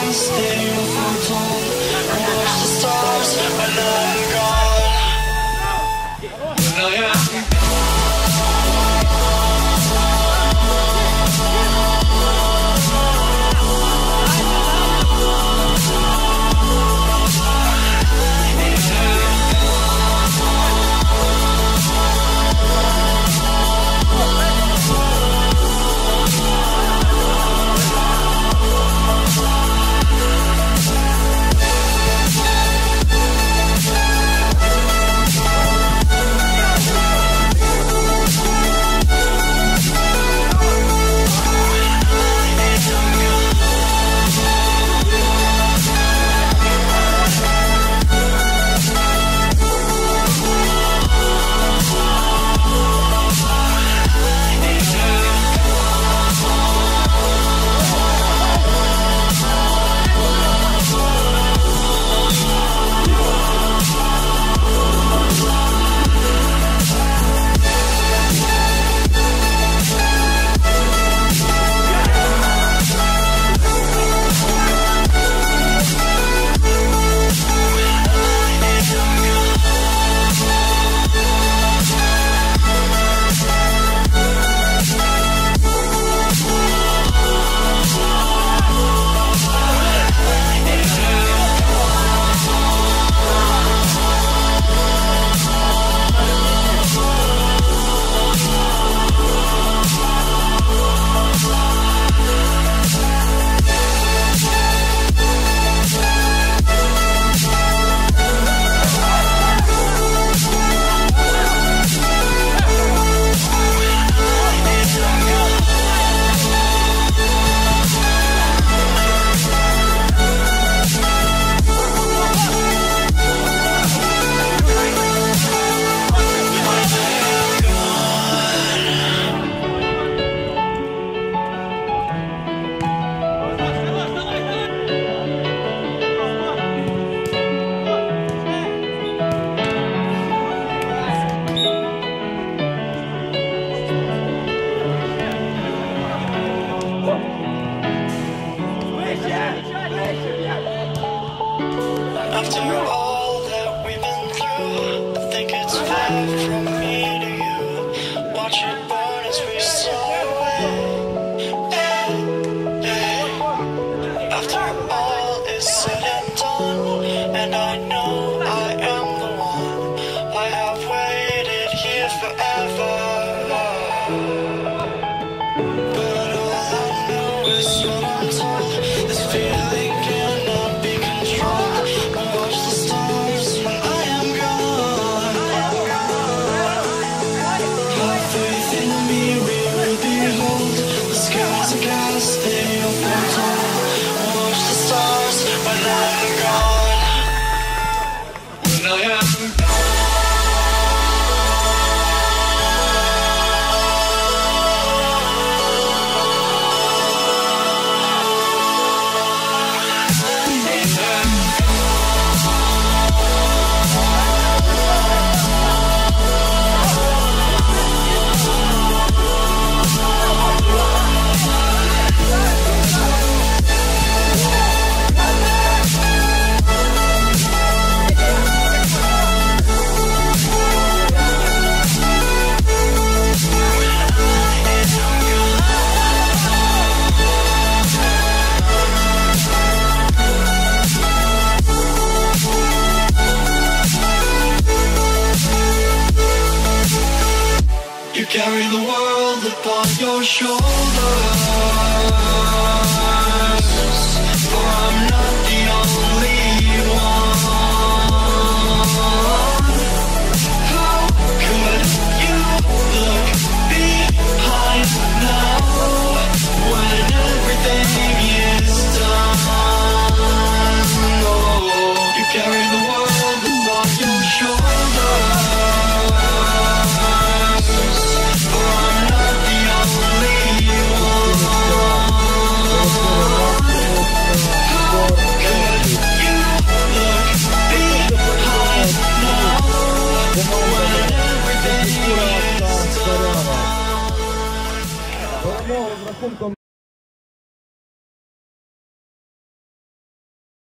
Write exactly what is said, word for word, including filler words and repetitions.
gotta stay for tall and watch the stars when I'm gone. When I am after all that we've been through, I think it's fair from me to you. Watch it burn as we sail away. Hey, hey. After all is said and done, and I know I am the one, I have waited here forever. But all I know is what I'm told, this feeling cannot be controlled. Watch the stars when I am gone. Have faith in me, we will behold the skies. I gotta stay up on top. Watch the stars when I'm gone. When I am gone. You carry the world upon your shoulders, for I'm not the only one. How could you look behind now, when everything is done? Oh, you carry the world upon your shoulders. Рахунком